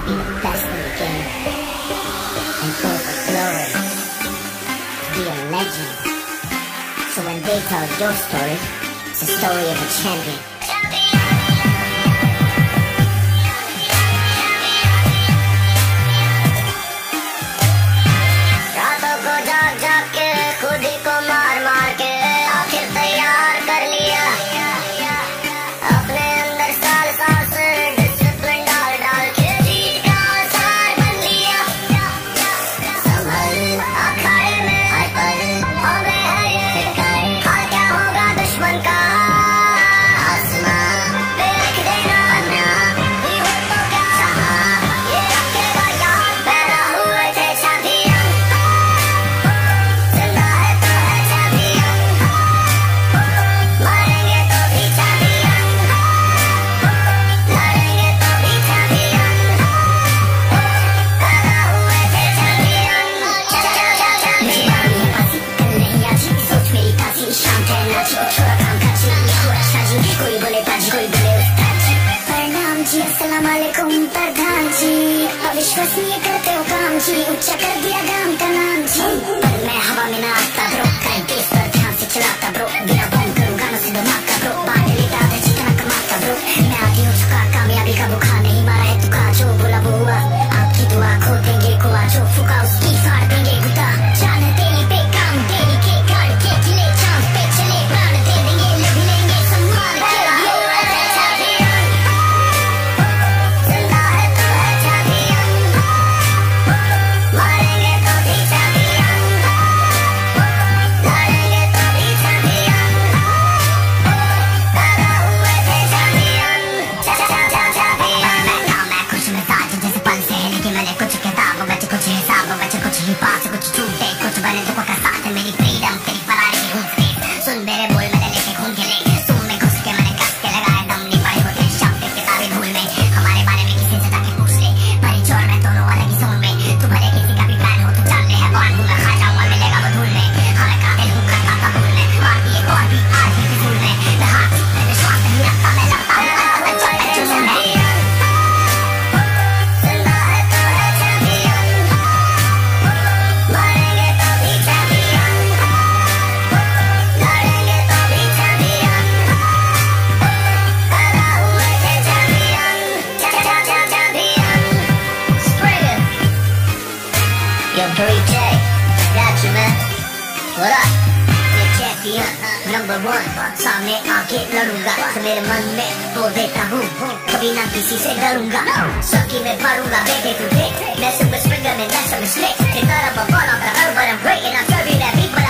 be the best in the game and go for glory, be a legend. So when they tell your story, it's the story of a champion. रातों को जाग जाग के खुद ही को मार मार के आखिर तैयार कर लिया अपने अंदर साल साल से डिसिप्लिन डाल डाल के जीत का आसार बन लिया। संभल अखाड़े में हर पल हो गए हैं ये फिक्र, और क्या होगा दुश्मन का आसमां पे रख देना अन्ना भी हो तो क्या चाहा ये रखेगा याद पैदा हुए थे चैंपियन, जिंदा है तो है चैंपियन, मरेंगे तो भी चैंपियन, लड़ेंगे तो भी चैंपियन, पैदा हुए थे चैंपियन। मेरी बारी है बाजी कल नहीं आज सोच मेरी ताजी शाम कहना जी छोड़ा काम काजी हो अच्छा जी कोई बोले बाजी कोई बोले उस्ताद जी प्रणाम जी अस्सलाम वालेकुम प्रधान जी अविश्वसनीय करते हो काम जी ऊंचा कर दिया गांव का नाम जी पर मैं हवा में ना आता ब्रो देश पर ध्यान से चलाता ब्रो बिना बंद करूँ गानों से धमाका ब्रो बांट लेता था जितना कमाता ब्रो मैं आगे हो चुका कामयाबी का बुखार नहीं मारा है तुका जो बोला वो हुआ आपकी दुआ खो देंगे कुआ जो फूका उसकी फाड़ देंगे गुता जान तेरी पे काम तेरी के गाड़ के किले चांद पे चले प्राण दे देंगे लग लेंगे सम्मान के लिए चैंपियन, जिंदा है तो है चैंपियन, मरेंगे तो भी चैंपियन, लड़ेंगे तो भी चैंपियन, पैदा हुए थे चैंपियन, चैंपियन। मैं खुश मिजाज जैसे पल से है लेकिन मैंने कुछ किताब बचे कुछ हिसाब बचे कुछ ही पास कुछ झूठे कुछ बने दुखों का साथ मेरी फ्रीडम तेरी फरारी की हूँ स्पेस सुन मेरे बोल मैंने लेके खून के ले तुम में घुस के मैंने कस के लगाए दम नहीं पड़े होते शब्द किताबें धूल में हमारे बारे में किसी से जाके पूछ ले परिचय मैं दोनों अलग ही जोन में तू भले किसी का भी प्लान हो तो जान ले है कौन हूँ मैं खा जाऊंगा मिलेगा वो धूल में हमें कातिल हूँ करता था भूल में मार दिए को अभी आज ही फिजूल में मैं हाथ में विश्वास नहीं रखता मैं लगता हूँ अच्छा चैंपियन, जिंदा है तो है चैंपियन, मरेंगे तो भी चैंपियन, लड़ेंगे तो भी चैंपियन, पैदा हुए थे champion, champion. Springer, yo Bree J, got you man, what up? ये चैंपियन नंबर 1 सामने आके लड़ूंगा तो मेरे मन में बोल देता हूँ कभी ना किसी से डरूंगा सबकी मैं भरूंगा बेटे तुझे मैं सुपर स्प्रिंगर में मैं सब स्लिक तेरा bubble of the urban and great and I'm serving that beat